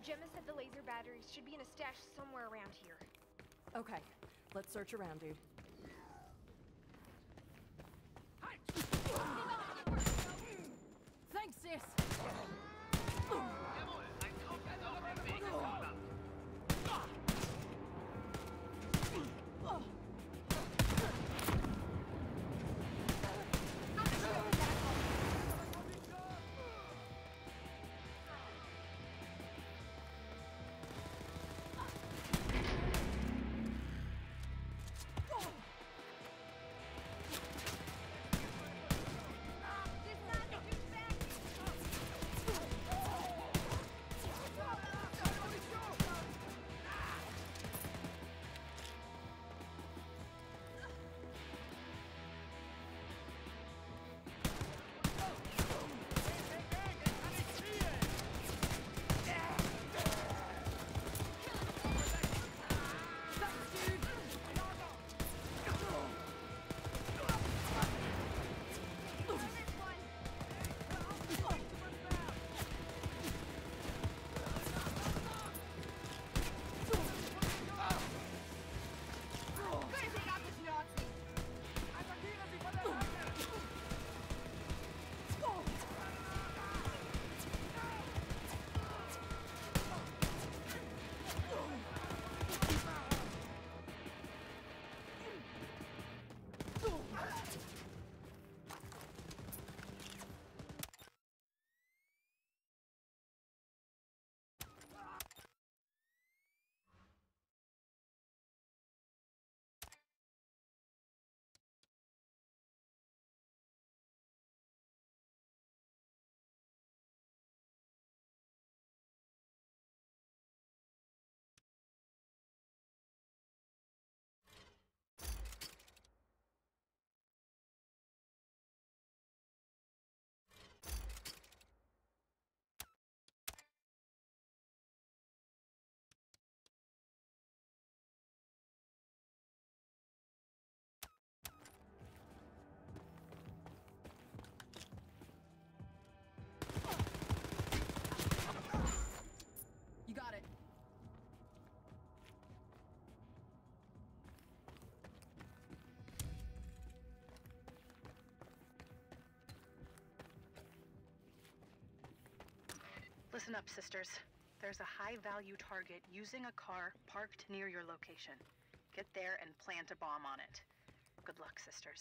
Gemma said the laser batteries should be in a stash somewhere around here. Okay, let's search around, dude. Thanks, sis! You got it. Listen up, sisters. There's a high-value target using a car parked near your location. Get there and plant a bomb on it. Good luck, sisters.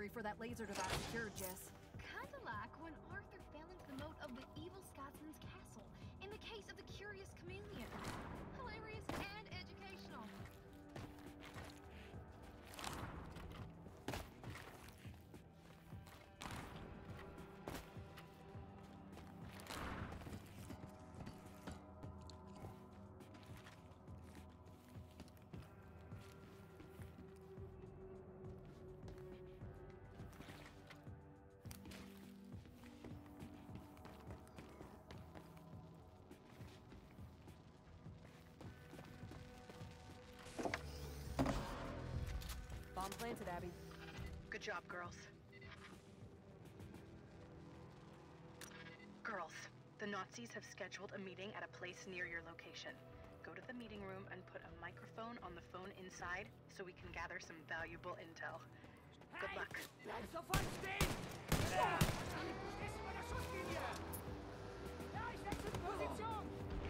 hurry for that laser device secured, Jess. Kinda like when Arthur fell into the moat of the evil Scotsman's castle in the case of the Curious Chameleon. Hilarious and educational. Bomb planted, Abby. Good job, girls. Girls, the Nazis have scheduled a meeting at a place near your location. Go to the meeting room and put a microphone on the phone inside so we can gather some valuable intel. Good luck. Bleib sofort stehen! Stehst du bei der Schusslinie? Ja, ich wechsle die Position!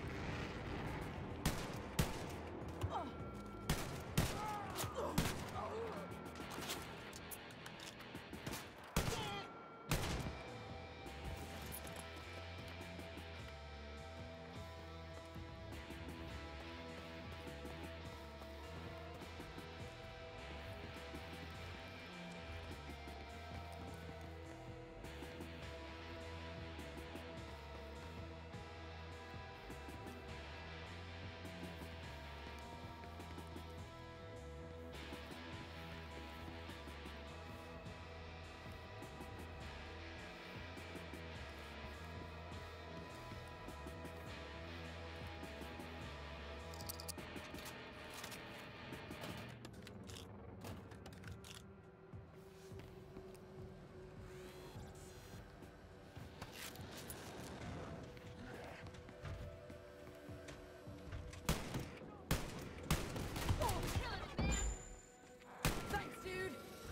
Thanks, dude!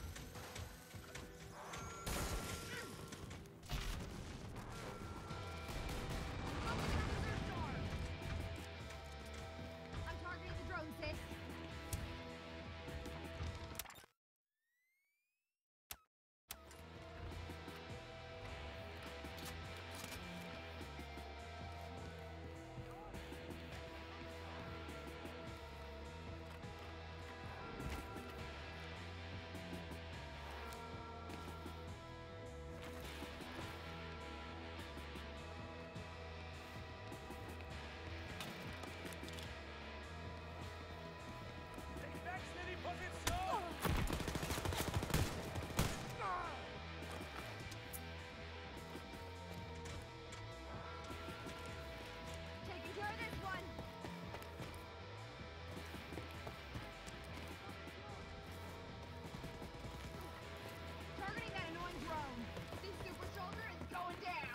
I'm targeting the drone, sis. Ich wechsle die Position! Taking care of this one. Targeting that annoying drone. This super soldier is going down.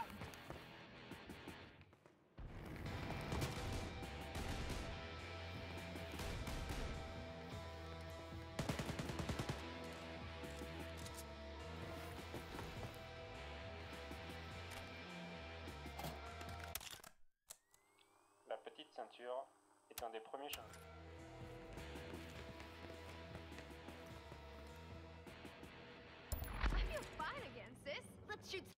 La petite ceinture est un des premiers changements. I feel fine again, sis. Let's shoot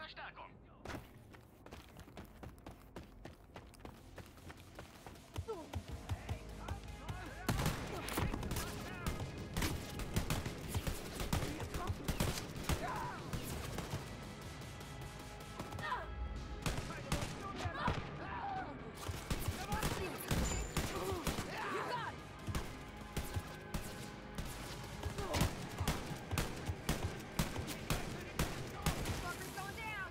Verstärkung. Fucker's going down!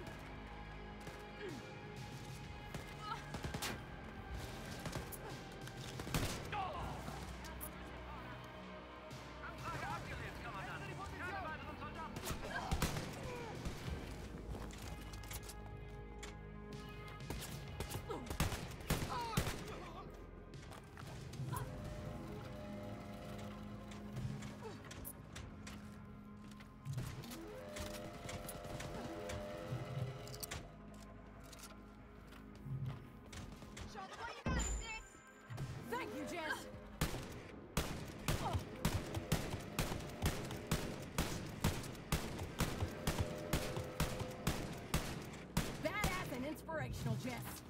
Anfrage abgelehnt, Kommandant. Keine weiteren Soldaten. Show them what you got, sis! Thank you, Jess! Badass and inspirational, Jess!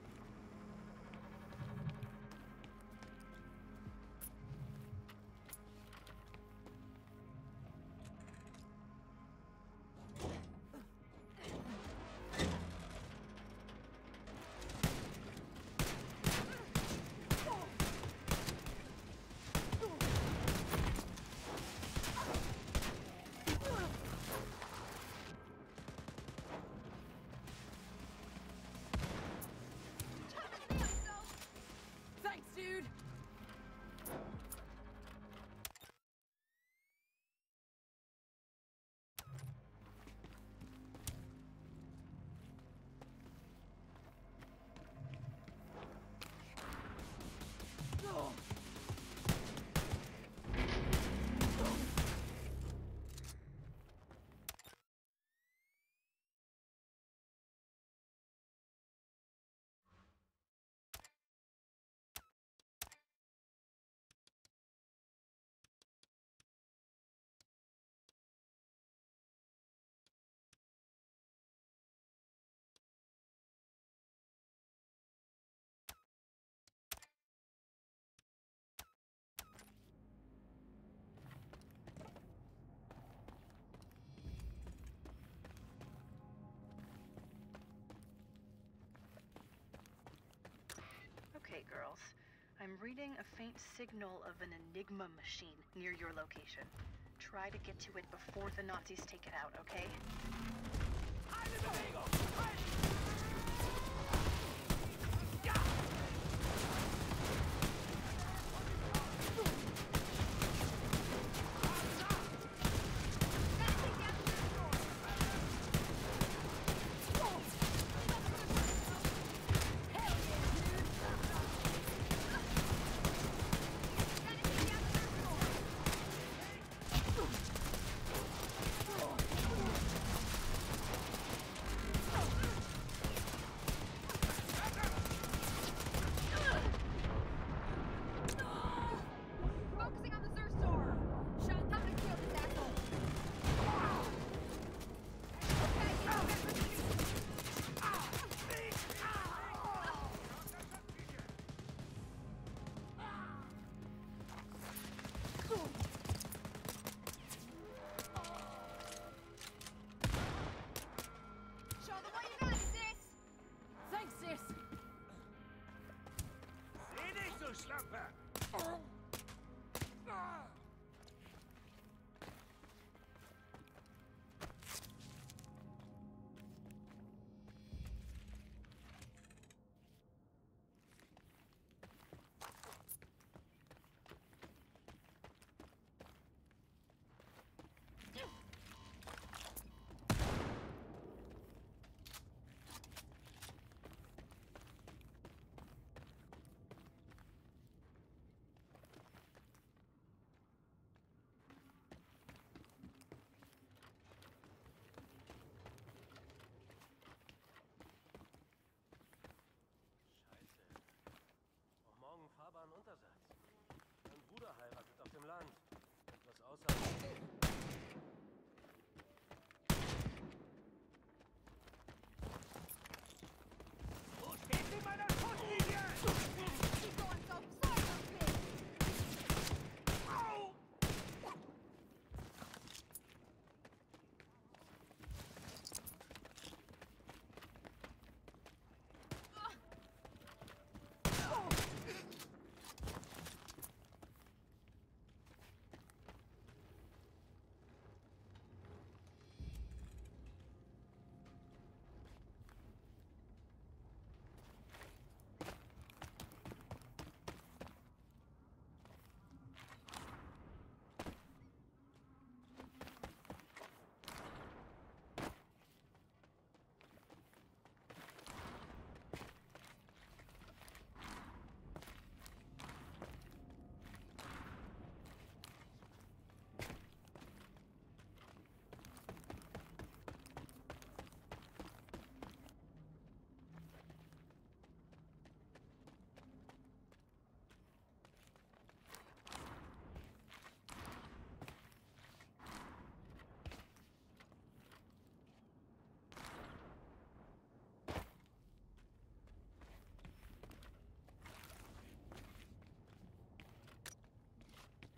Thanks, dude! Okay, girls. I'm reading a faint signal of an Enigma machine near your location. Try to get to it before the Nazis take it out, okay? Eine Bewegung! Halt!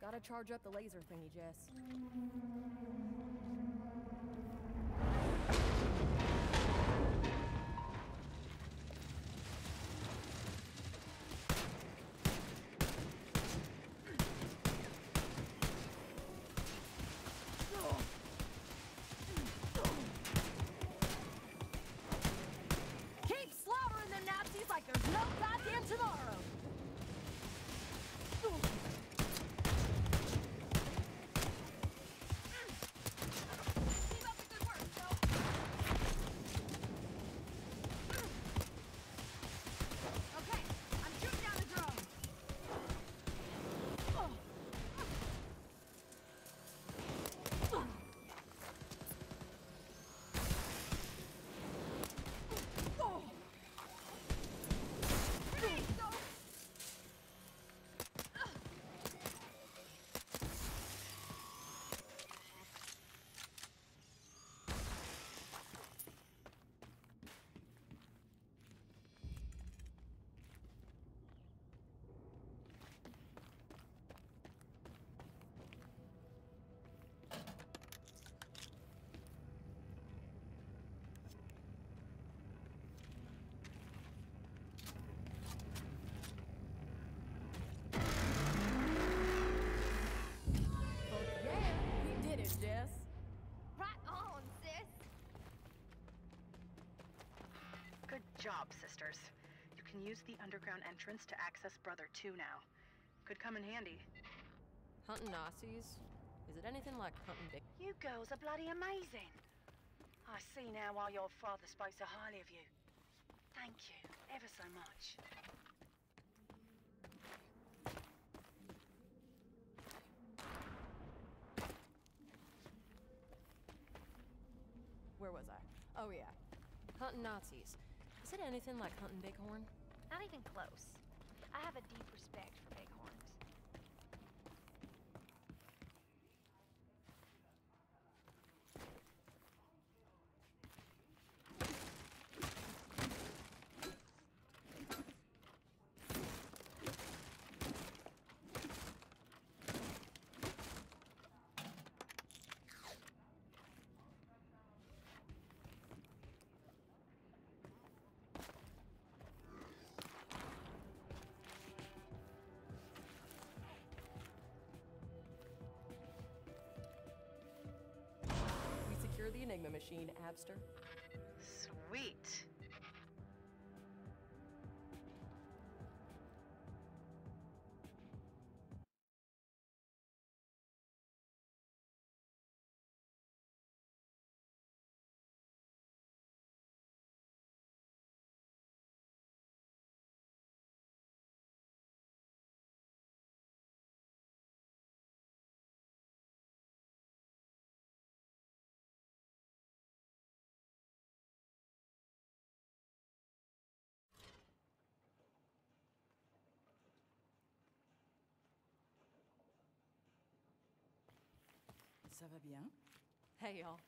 Gotta charge up the laser thingy, Jess. Keep slaughtering the Nazis like there's no goddamn tomorrow! Keep up the good work, Joe. Okay, I'm shooting down the drone. Grenade, go. Yeah, we did it, Jess. Right on, sis. Good job, sisters. You can use the underground entrance to access Brother 2 now. Could come in handy. Hunting Nazis? Is it anything like hunting big? You girls are bloody amazing. I see now why your father spoke so highly of you. Thank you, ever so much. Where was I? Oh, yeah. Hunting Nazis. Is it anything like hunting bighorn? Not even close. I have a deep respect for bighorns. We secure the Enigma machine, Abster. Sweet. Ça va bien? Hey, y'all.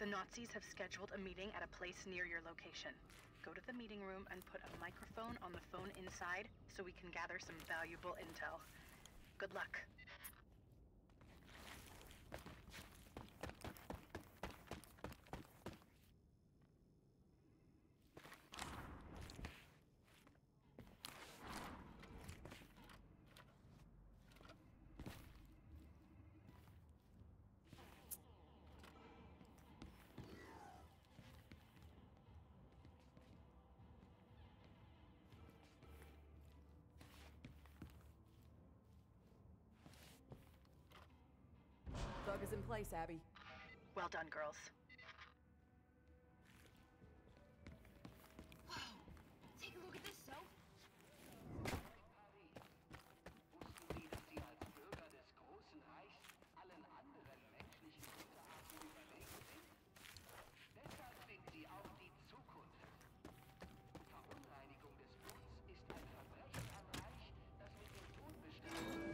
The Nazis have scheduled a meeting at a place near your location. Go to the meeting room and put a microphone on the phone inside so we can gather some valuable intel. Good luck. Bug is in place, Abby. Well done, girls. Whoa! Take a look at this, So. Wussten Sie, dass Sie als Bürger des großen Reichs allen anderen menschlichen Unterarten überlegen sind? Deshalb sind Sie auch die Zukunft. Verunreinigung des Bluts ist ein Verbrechen am Reich, das mit dem Tod bestraft wird.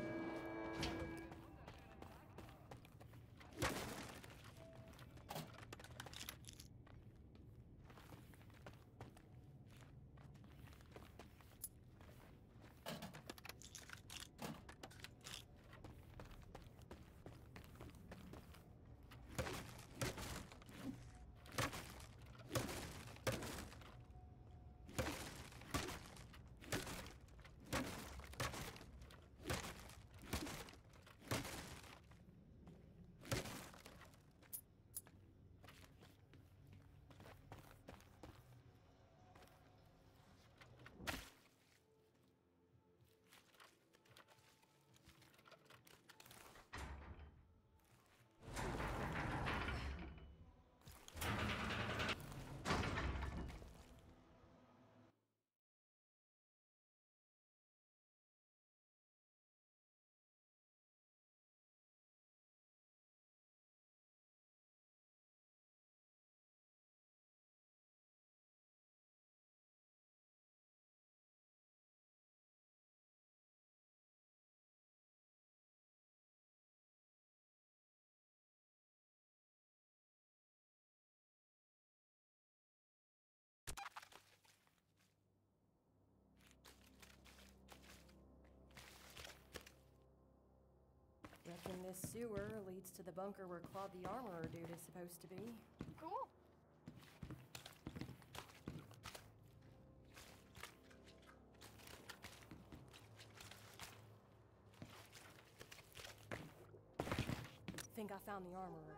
Reckon this sewer leads to the bunker where Claude the Armorer dude is supposed to be. Cool. Think I found the Armorer.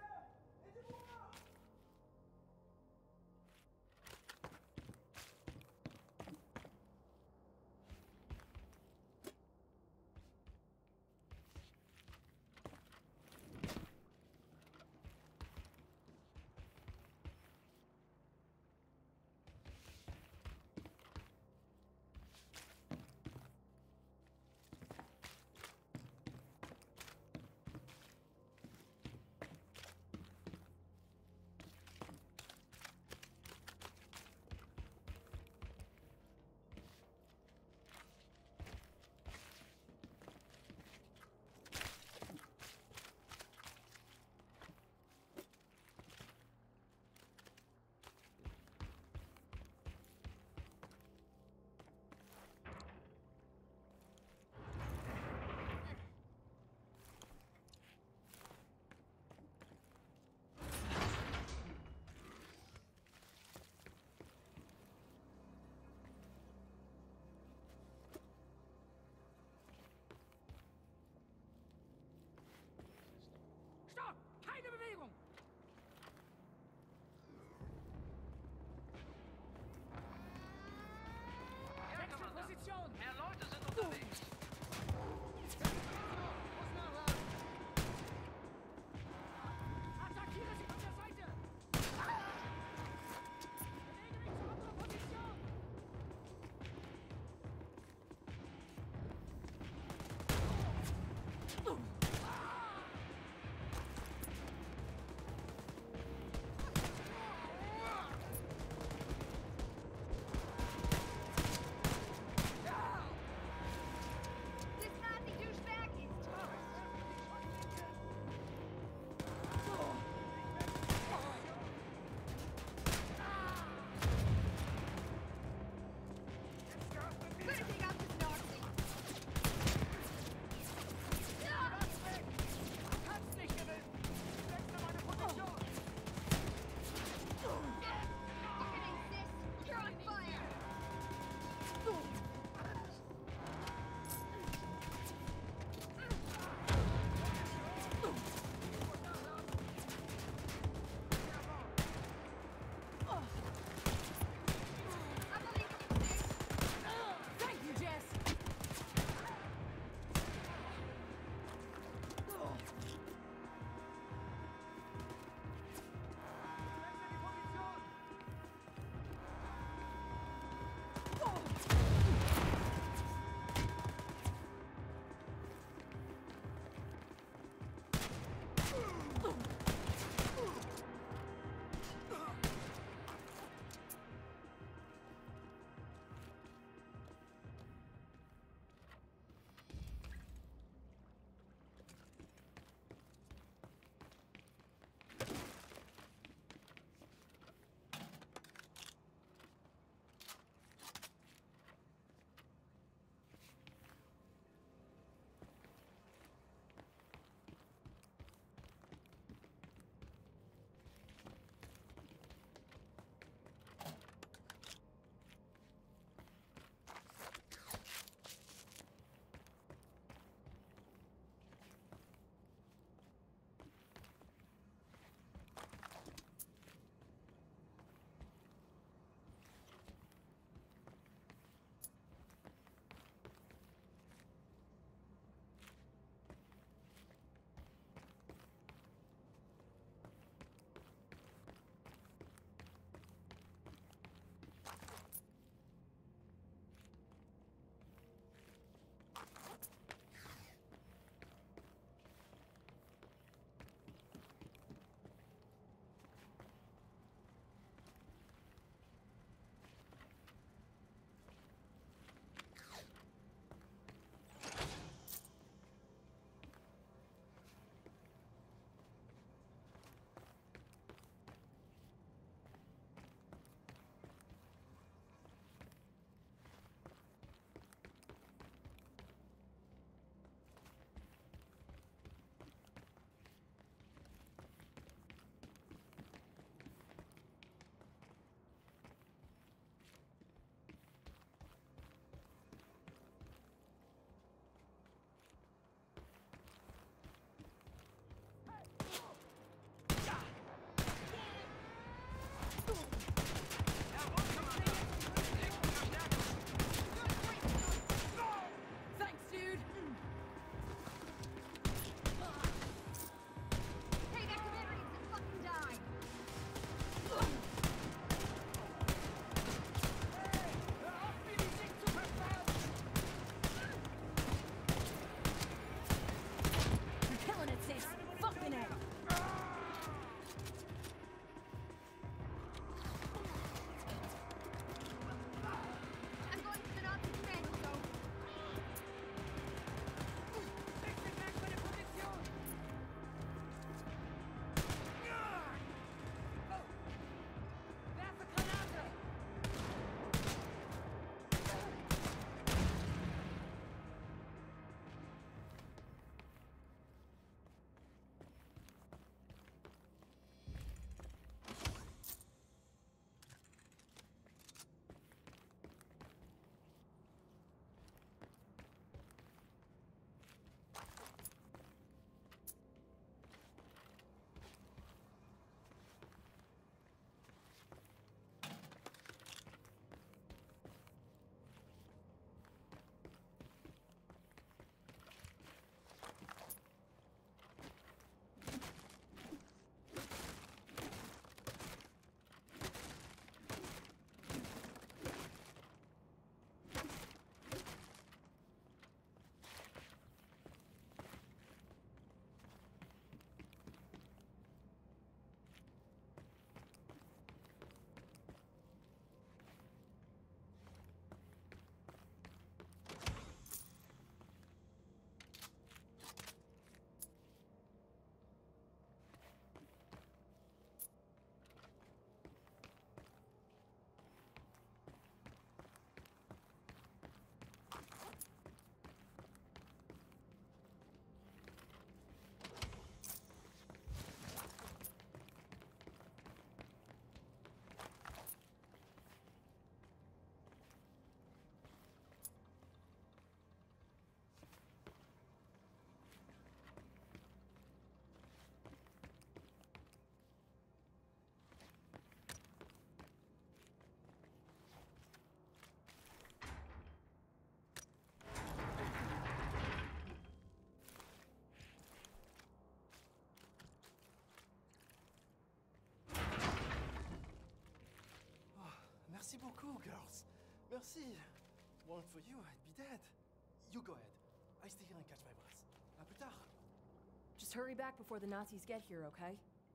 girls. Merci. Weren't for you, I'd be dead. You go ahead. I stay here and catch my breath. À plus tard. Just hurry back before the Nazis get here, okay?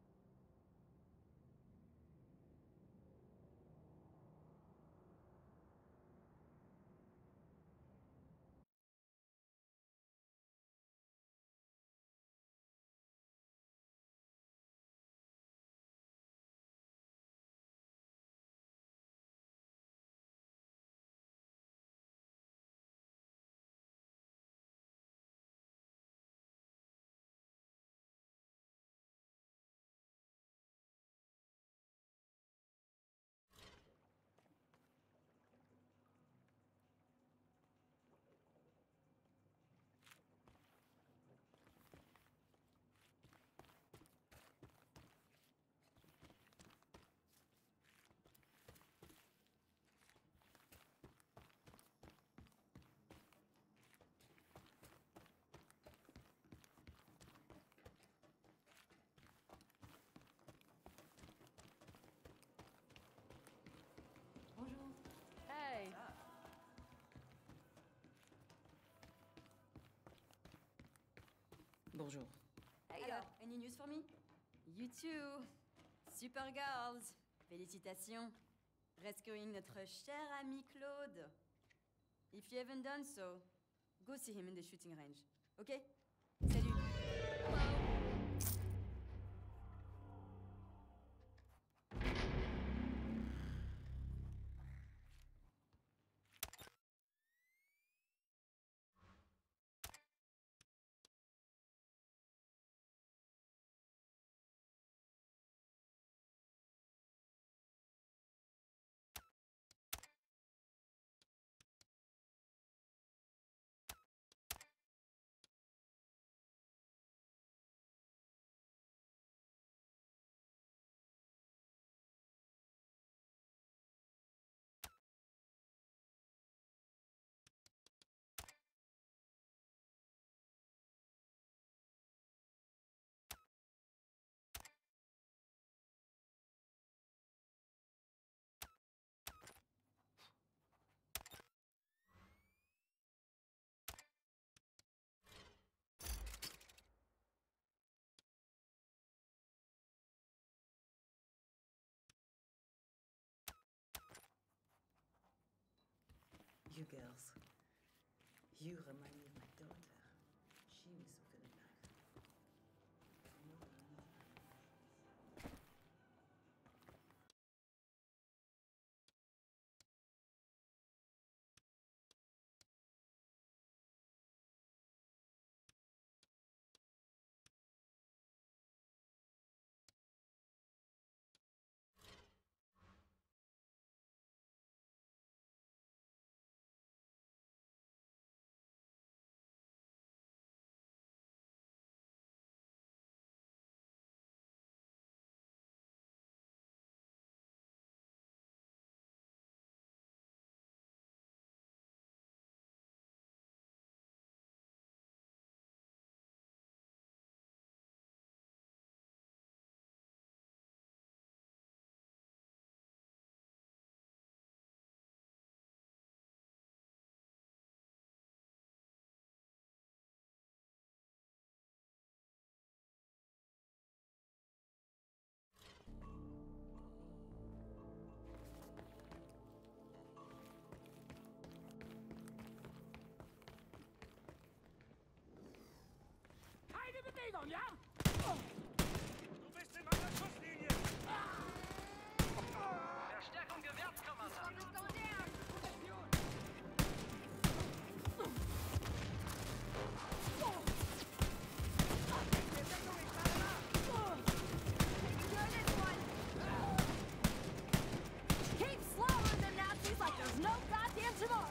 Hey! Bonjour. Hey, any news for me? You too. Super girls. Félicitations. Rescuing notre cher ami Claude. If you haven't done so, go see him in the shooting range. Okay? Salut. You girls. You remind me of my daughter. She was so good at math. Keine Bewegung, ja? Du bist in meiner Schusslinie! Verstärkung gewährt, Kommandant. Keep slaughtering them Nazis like there's no goddamn tomorrow!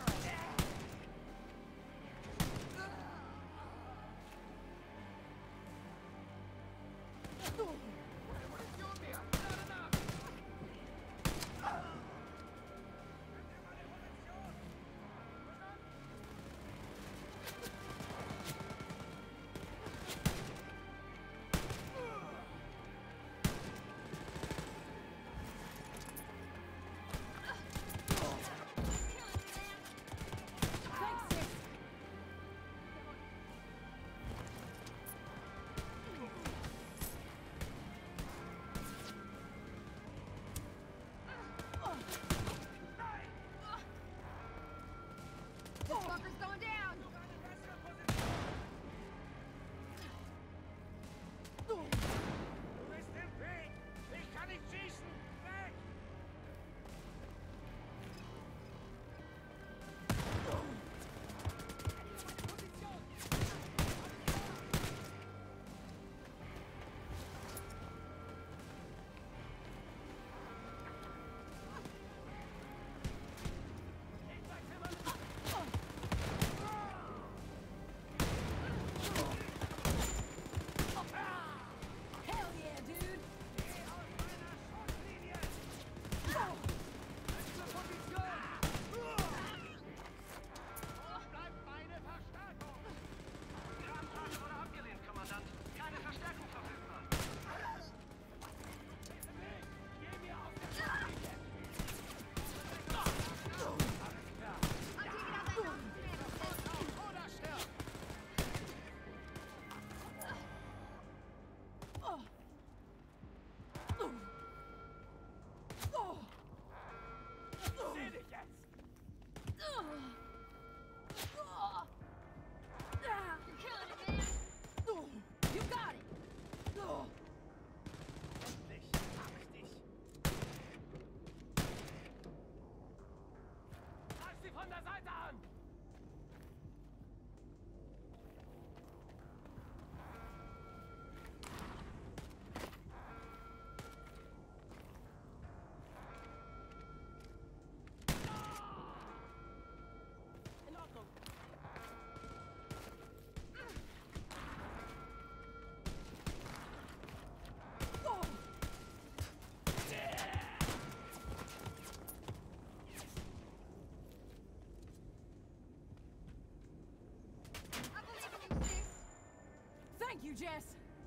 Jess!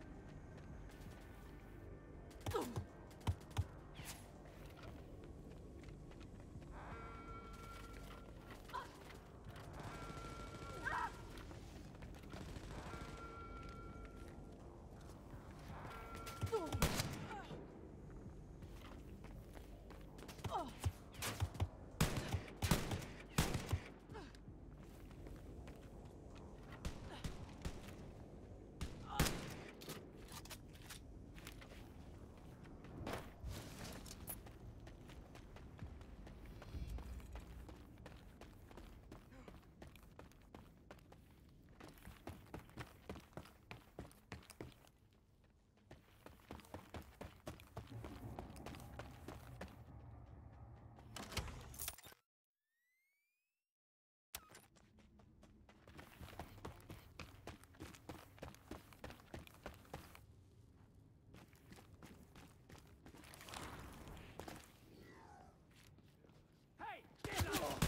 Hey, get up!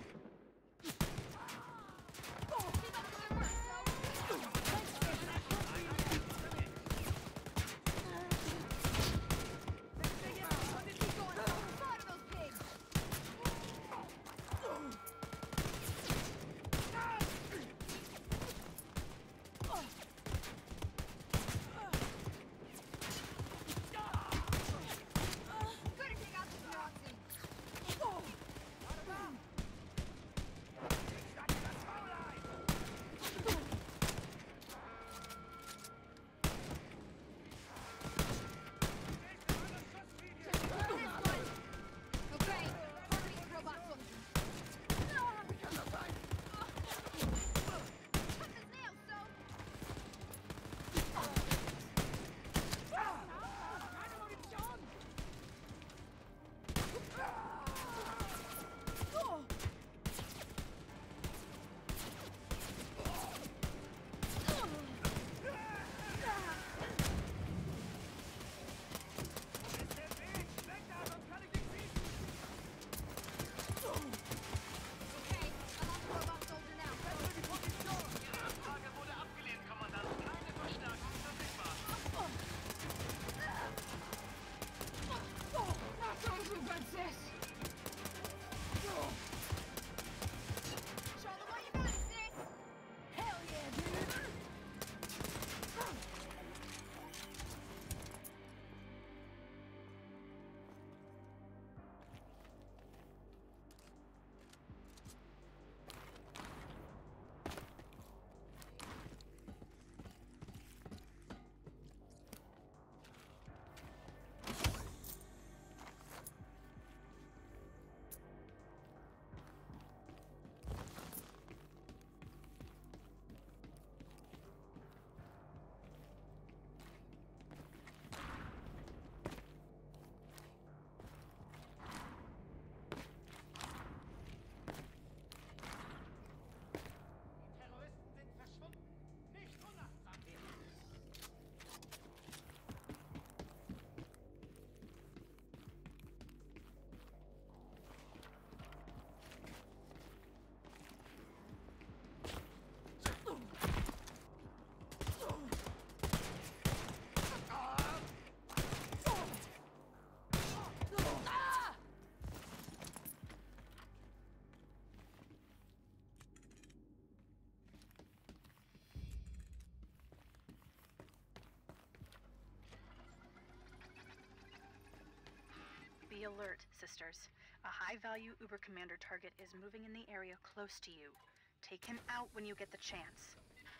Be alert, sisters. A high-value Uber Commander target is moving in the area close to you. Take him out when you get the chance.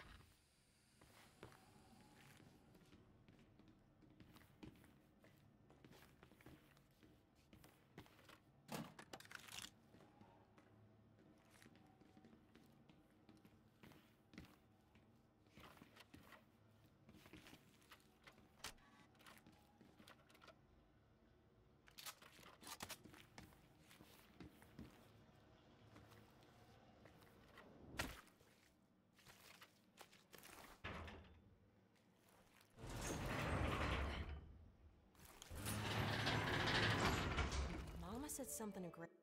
Mama said something aggressive.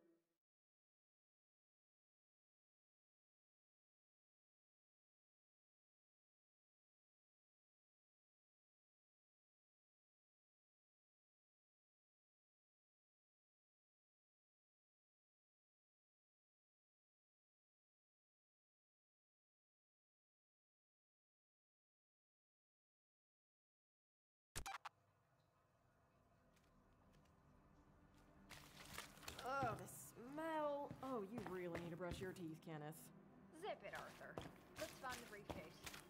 brush your teeth, Kenneth. Zip it, Arthur. Let's find the briefcase.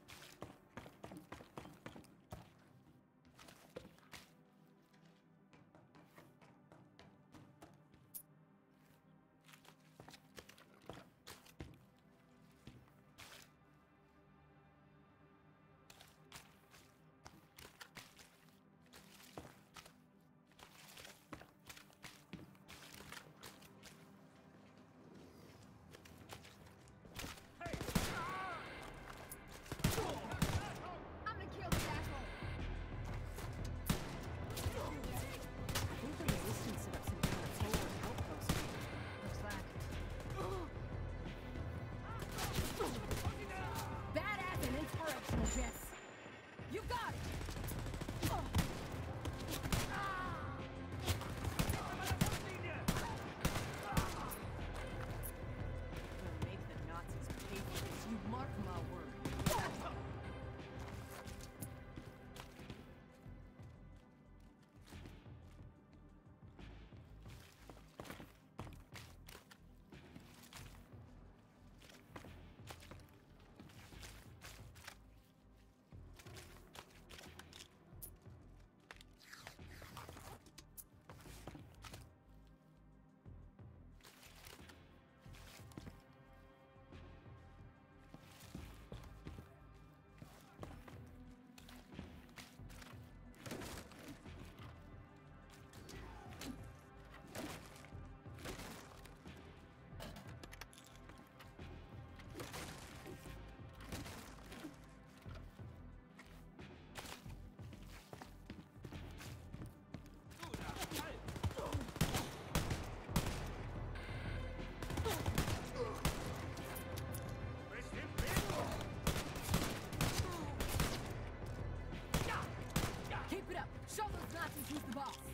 I'm gonna kill this asshole. I think the Resistance set up some kind of solar outpost. Looks like. Badass and inspirational, Jess. You got it! Gonna make the Nazis pay for this, you mark my word. Keep it up! Show those Nazis who's the boss!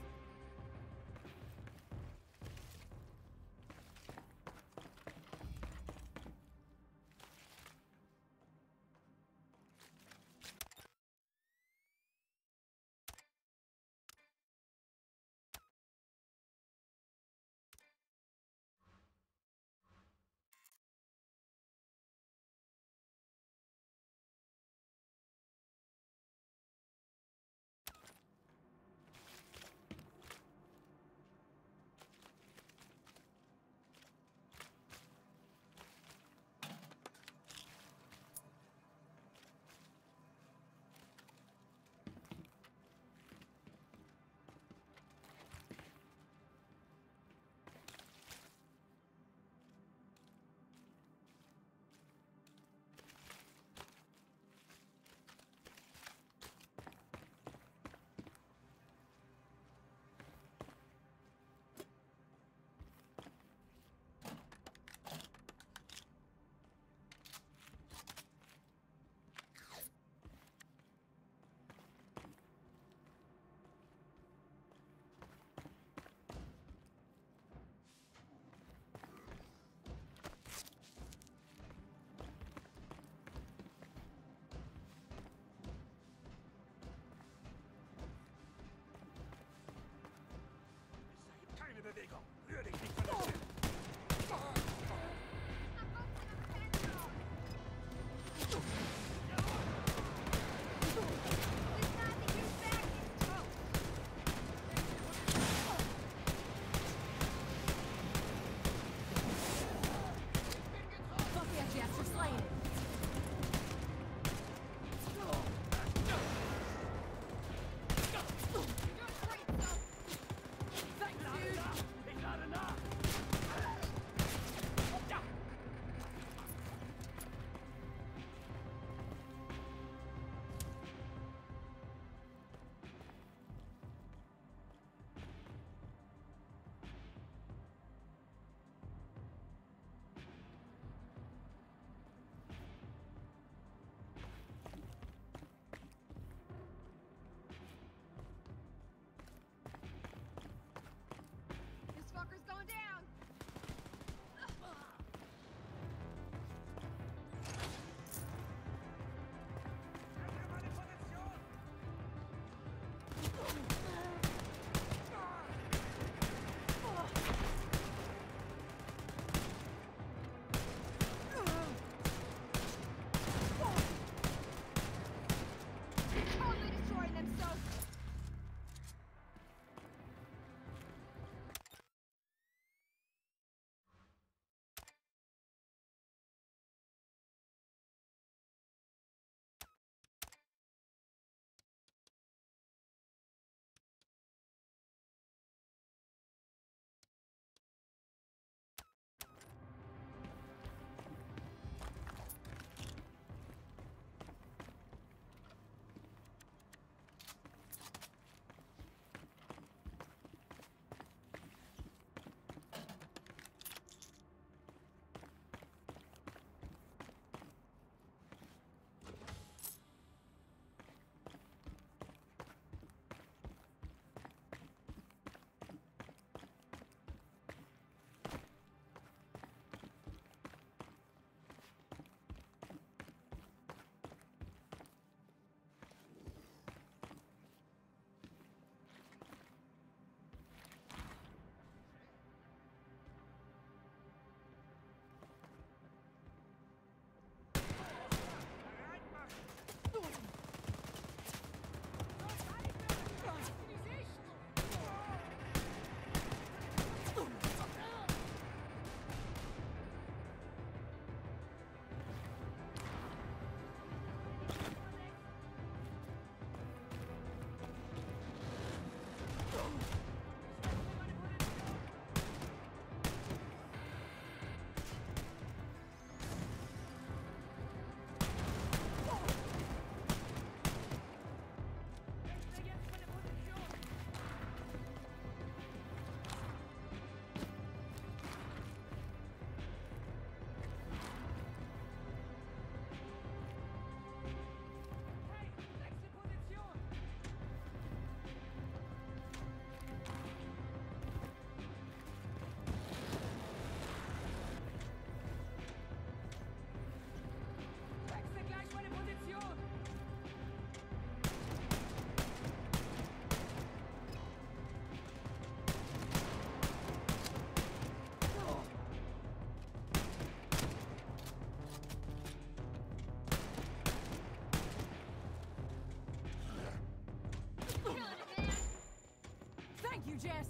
Jess!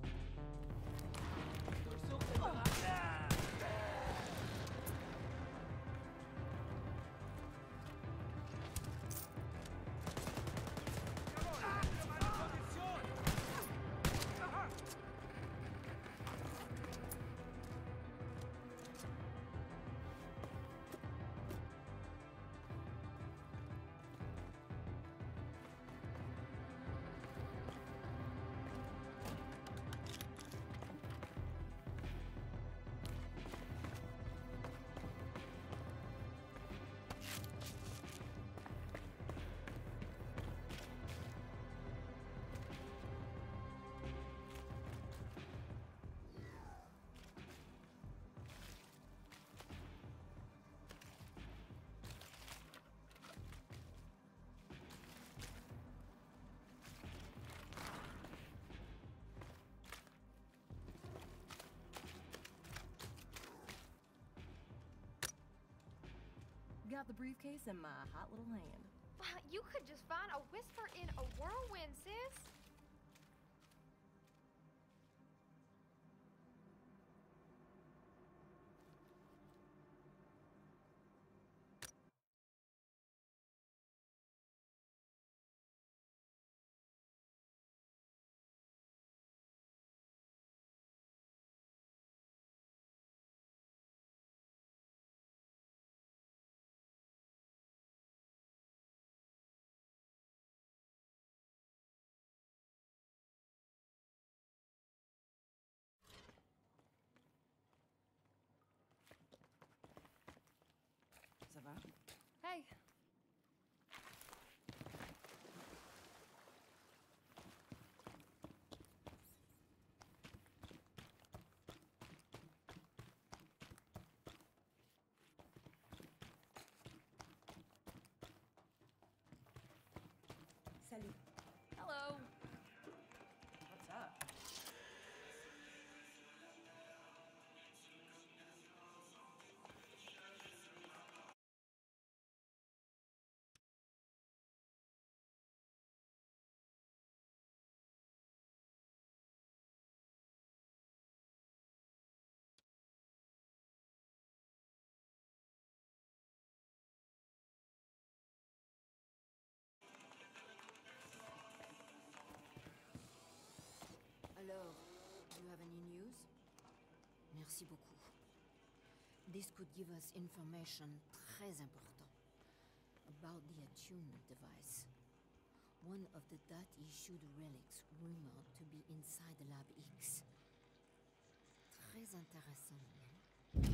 Durchsucht den Bereich. Got the briefcase in my hot little hand. You could just find a whisper in a whirlwind, sis. Ça va? Hey! Salut. Hello! What's up? Alors, do you have any news? Merci beaucoup. This could give us information très important about the attunement device. One of the DAT-issued relics rumored to be inside the Lab X. Très intéressant, non?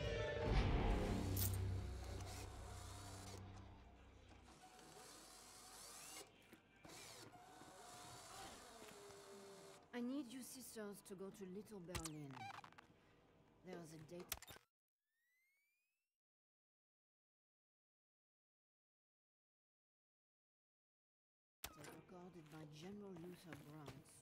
I need you sisters to go to Little Berlin. There's a date. Recorded by General Luther Grant.